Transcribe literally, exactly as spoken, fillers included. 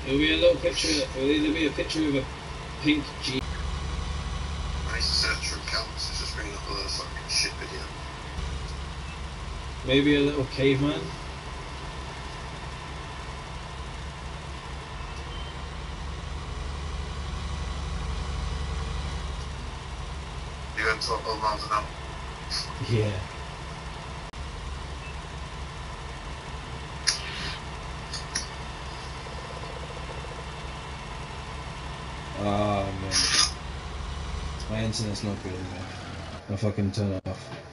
There'll be a little picture. There'll either be a picture of a pink G. I need to search for accounts. It's just bringing up a little fucking shit video. Maybe a little caveman. You went to old man's now. Yeah. Oh man. My internet's not good, man. I'll fucking turn it off.